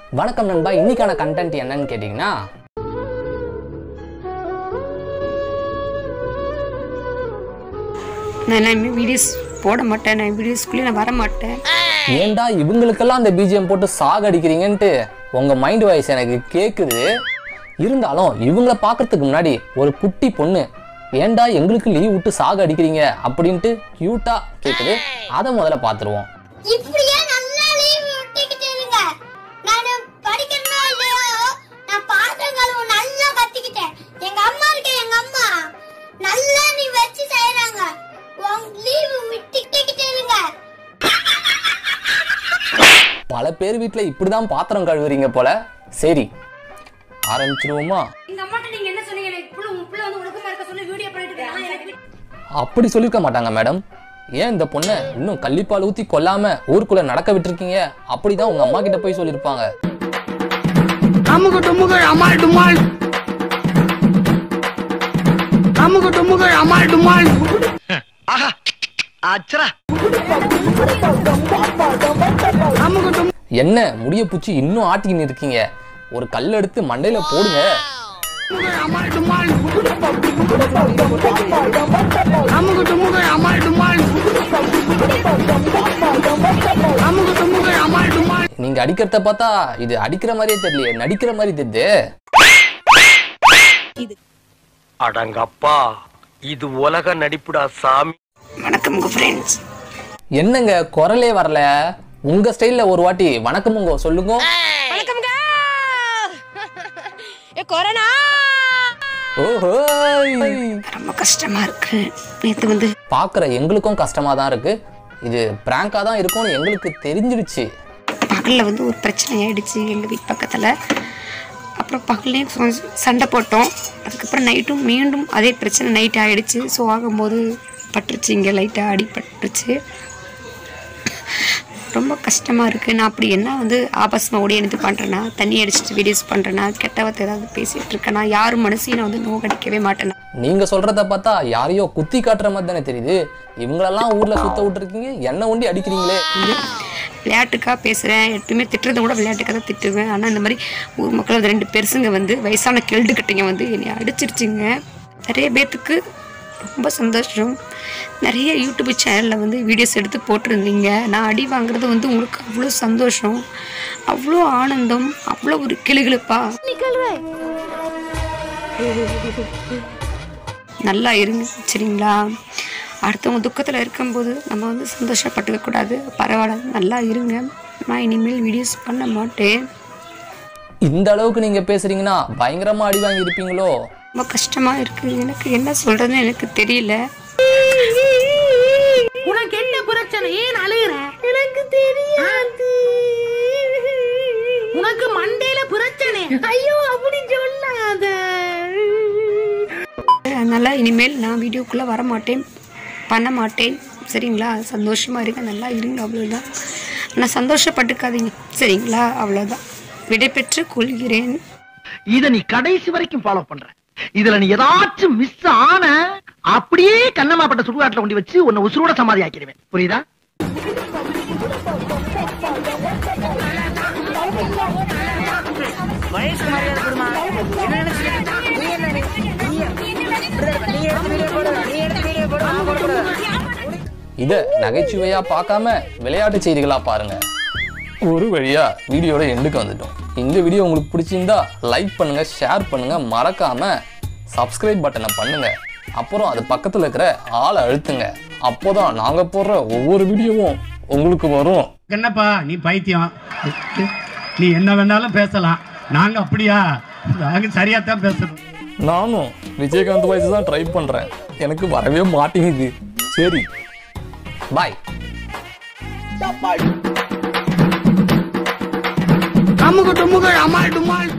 வணக்கம் நண்பா, இன்னைக்கான கண்டென்ட் என்னன்னு கேட்டீங்கன்னா, நான் வீடியோஸ் போட மாட்டேன், நான் வீடியோஸ்க்குள்ளே நான் வர மாட்டேன். ஏன்டா இவங்களுக்கெல்லாம் அந்த பிஜிஎம் போட்டு சாகடிக்கிறீங்கன்ட்டு உங்க மைண்ட் வாய்ஸ் எனக்கு கேக்குது. இருந்தாலும் இவங்கள பாக்குறதுக்கு முன்னாடி ஒரு குட்டி பொண்ணு ஏன்டா எங்களுக்கு லீவ் விட்டு சாக அடிக்கிறீங்க அப்படின்ட்டு கியூட்டா கேக்குது. அதை முதல்ல பாத்துருவோம். இப்படியே நல்லா லீவ் விட்டுக்கிட்டு இருங்க. நான் படிக்கணுமா இல்லையோ, நான் பாத்திரங்களை நல்லா கத்திக்கிட்டேன். எங்க அம்மா நல்லா நீ வச்சு செய்யறாங்க. லீவ் விட்டுக்கிட்டே இருங்க. பல பேர் வீட்டுல இப்படிதான் பாத்திரம் கழுவுறீங்க போல. சரி, ஆரம்பிச்சிருவோமா? எங்க அம்மாட்ட நீங்க என்ன சொன்னீங்க? புள்ள வந்து ஒழுக்கமா இருக்க சொல்லி வீடியோ பண்ணிட்டு இருக்காங்க. அப்படி சொல்லிருக்க மாட்டாங்க மேடம். ஏன் இந்த பொண்ணை இன்னும் கள்ளிப்பால் ஊத்தி கொல்லாம ஊருக்குள்ள நடக்க விட்டுருக்கீங்க? அப்படிதான் உங்க அம்மா கிட்ட போய் சொல்லிருப்பாங்க. என்ன முடிய பூச்சி இன்னும் ஆட்டிக்கின்னு இருக்கீங்க? ஒரு கல் எடுத்து மண்டையில போடுங்க. நீங்க அடிக்கிறத பார்த்தா இது அடிக்கிற மாதிரியே தெரியலையே, நடிக்கிற மாதிரி தெரியுது. அடங்கப்பா, இது உலக நடிப்புடா சாமி. வணக்கம் ஃப்ரெண்ட்ஸ். என்னங்க குரலே வரல? உங்க ஸ்டைல்ல ஒரு வாட்டி வணக்கமுங்க சொல்லுங்க. வணக்கம்ங்க. கொரோனா. ஓஹோ, ரொம்ப கஷ்டமா இருக்கு. நேத்து வந்து பாக்குற எங்களுக்கும் கஷ்டமா தான் இருக்கு. இது பிராங்கா தான் இருக்கும்னு எங்களுக்கு தெரிஞ்சிடுச்சு. பகல்ல வந்து ஒரு பிரச்சனை ஆயிடுச்சு எங்க வீட்டு பக்கத்துல. அப்புறம் பகல்லையும் சண்டை போட்டோம். அதுக்கப்புறம் நைட்டும் மீண்டும் அதே பிரச்சனை நைட் ஆயிடுச்சு. ஸோ ஆகும்போது பட்டுருச்சு, இங்கே லைட்டாக அடிபட்டுருச்சு. ரொம்ப கஷ்டமாக இருக்குது. நான் அப்படி என்ன வந்து ஆபாசமாக ஓடி இது பண்ணுறேன்னா, தண்ணி அடிச்சுட்டு வீடியோஸ் பண்ணுறேன்னா, கெட்ட வார்த்தை ஏதாவது பேசிகிட்டு இருக்கேன்னா, யாரும் மனசையும் நான் வந்து நோக்கடிக்கவே மாட்டேன். நீங்க சொல்றத பார்த்தா யாரையோ குத்தி காட்டுற மாதிரி தானே தெரியுது. இவங்களெல்லாம் ஊர்ல சுத்த விட்டுருக்கீங்க, என்ன ஒண்டி அடிக்கிறீங்களே. விளையாட்டுக்காக பேசுகிறேன். எப்பயுமே திட்டுறதை கூட விளையாட்டுக்காக தான் திட்டுவேன். ஆனால் இந்த மாதிரி ஊர் மக்கள் வந்து 2 பெருசுங்க வந்து வயசான கெல்டு கட்டிங்க வந்து என்னை அடிச்சிருச்சுங்க. நிறைய பேர்த்துக்கு ரொம்ப சந்தோஷம். நிறைய யூடியூப் சேனலில் வந்து வீடியோஸ் எடுத்து போட்டிருந்தீங்க. நான் அடி வாங்குறது வந்து உங்களுக்கு அவ்வளோ சந்தோஷம், அவ்வளோ ஆனந்தம், அவ்வளோ ஒரு கிளுகிளுப்பா. நல்லா இருங்க, சரிங்களா? அடுத்தவங்க துக்கத்தில் இருக்கும்போது நம்ம வந்து சந்தோஷப்பட்டுக்க கூடாது. பரவாயில்ல, நல்லா இருங்க. நான் இனிமேல் வீடியோஸ் பண்ண மாட்டேன். இந்த அளவுக்கு நீங்க பேசுறீங்கன்னா பயங்கரமா அடி வாங்கி இருப்பீங்களோ? ரொம்ப கஷ்டமா இருக்கு. எனக்கு என்ன சொல்றதுன்னு எனக்கு தெரியல. உனக்கு என்ன பிரச்சனை? ஏன் அழுகுற? எனக்கு தெரியாது. உனக்கு மண்டையில பிரச்சனை? ஐயோ, அப்படி சொல்லாத. அதனால இனிமேல் நான் வீடியோக்குள்ள வர மாட்டேன், பண்ண மாட்டேன், சரிங்களா? சந்தோஷமா இருங்க, நல்லா இருங்க, அவ்வளோதான். நான் சந்தோஷப்பட்டுக்காதீங்க, சரிங்களா? அவ்வளோதான். விடை பெற்று கொள்கிறேன். இத நீ கடைசி வரைக்கும் ஃபாலோ பண்ற. இதுல நீ ஏதாச்சும் மிஸ் ஆன அப்படியே கண்ணமாப்பட்ட சுடுகாட்டுல கொண்டு வச்சு உன்னை உசுரோட சமாதி ஆக்கிடுவேன். புரியுதா? இத நகைச்சுவையா பார்க்காம விளையாட்டு செய்திகளா பாருங்க. ஒரு வழியா வீடியோட எண்டுக்கு வந்துட்டோம். இந்த வீடியோ உங்களுக்கு பிடிச்சிருந்தா லைக் பண்ணுங்க, ஷேர் பண்ணுங்க, மறக்காம சப்ஸ்கிரைப் பட்டனை பண்ணுங்க. அப்புறம் அது பக்கத்துல இருக்கிற ஆளை அழுத்துங்க. அப்போதான் நாங்க போடுற ஒவ்வொரு வீடியோவும் உங்களுக்கு வரும். என்னப்பா நீ பைத்தியம்? நீ என்ன வேணாலும் பேசலாம், நாங்க அப்படியா? நாங்க சரியா தான் பேசுறோம். நானும் விஜயகாந்த் வாய்ஸ் தான் ட்ரை பண்றேன், எனக்கு வரவே மாட்டேங்குது. சரி, பாய். அமுக டுமுக அமால் டுமால்.